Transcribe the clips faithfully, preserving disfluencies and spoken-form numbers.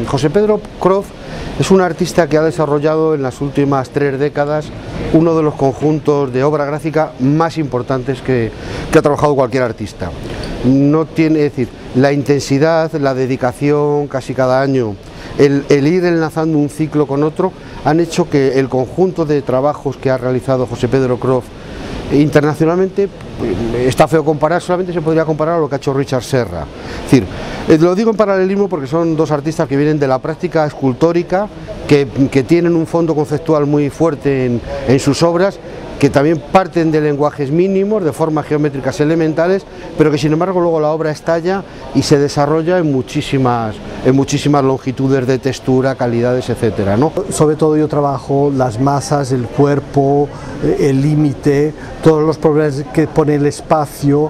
José Pedro Croft es un artista que ha desarrollado en las últimas tres décadas uno de los conjuntos de obra gráfica más importantes que, que ha trabajado cualquier artista. No tiene, es decir, la intensidad, la dedicación casi cada año, el, el ir enlazando un ciclo con otro, han hecho que el conjunto de trabajos que ha realizado José Pedro Croft internacionalmente, está feo comparar, solamente se podría comparar a lo que ha hecho Richard Serra. Es decir, lo digo en paralelismo porque son dos artistas que vienen de la práctica escultórica, que, que tienen un fondo conceptual muy fuerte en, en sus obras, que también parten de lenguajes mínimos, de formas geométricas elementales, pero que sin embargo luego la obra estalla y se desarrolla en muchísimas, en muchísimas longitudes de textura, calidades, etcétera, ¿no? Sobre todo yo trabajo las masas, el cuerpo, el límite, todos los problemas que pone el espacio,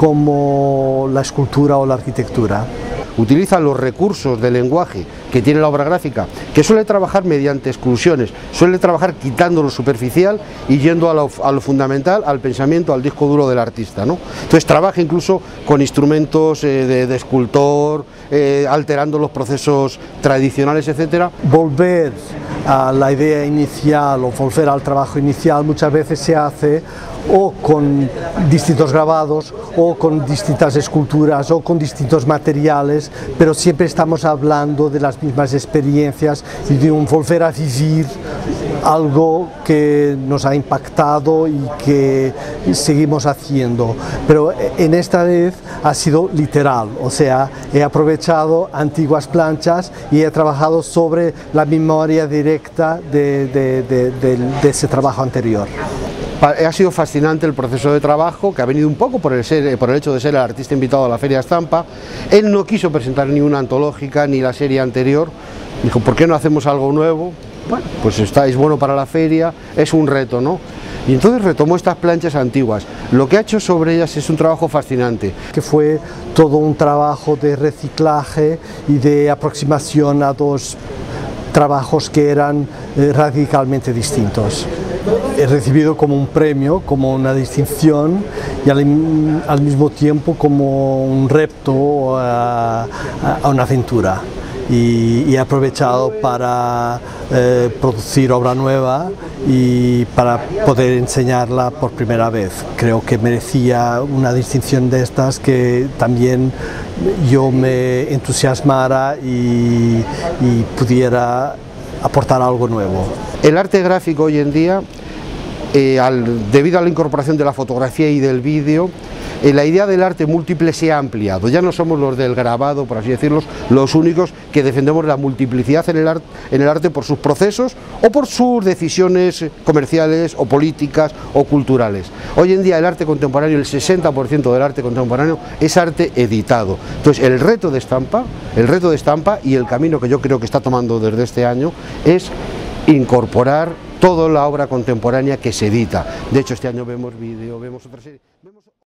como la escultura o la arquitectura. Utiliza los recursos de lenguaje que tiene la obra gráfica, que suele trabajar mediante exclusiones, suele trabajar quitando lo superficial y yendo a lo, a lo fundamental, al pensamiento, al disco duro del artista, ¿no? Entonces trabaja incluso con instrumentos eh, de, de escultor, eh, alterando los procesos tradicionales, etcétera. Volver a la idea inicial o volver al trabajo inicial muchas veces se hace o con distintos grabados o con distintas esculturas o con distintos materiales, pero siempre estamos hablando de las mismas experiencias y de un volver a vivir algo que nos ha impactado y que seguimos haciendo, pero en esta vez ha sido literal, o sea, he aprovechado antiguas planchas y he trabajado sobre la memoria directa de, de, de, de, de ese trabajo anterior. Ha sido fascinante el proceso de trabajo, que ha venido un poco por el, ser, por el hecho de ser el artista invitado a la Feria Estampa. Él no quiso presentar ni una antológica ni la serie anterior, dijo, ¿por qué no hacemos algo nuevo? Bueno, pues está, es bueno para la feria, es un reto, ¿no? Y entonces retomó estas planchas antiguas. Lo que ha hecho sobre ellas es un trabajo fascinante. Que fue todo un trabajo de reciclaje y de aproximación a dos trabajos que eran eh, radicalmente distintos. He recibido como un premio, como una distinción y al, al mismo tiempo como un reto a, a una aventura. Y, y he aprovechado para eh, producir obra nueva y para poder enseñarla por primera vez. Creo que merecía una distinción de estas, que también yo me entusiasmara y, y pudiera aportar algo nuevo. El arte gráfico hoy en día, eh, al, debido a la incorporación de la fotografía y del vídeo, eh, la idea del arte múltiple se ha ampliado. Ya no somos los del grabado, por así decirlo, los únicos que defendemos la multiplicidad en el, art, en el arte por sus procesos o por sus decisiones comerciales o políticas o culturales. Hoy en día el arte contemporáneo, el sesenta por ciento del arte contemporáneo es arte editado. Entonces el reto de Estampa, el reto de Estampa y el camino que yo creo que está tomando desde este año es incorporar toda la obra contemporánea que se edita. De hecho, este año vemos vídeo, vemos otra serie. Vemos...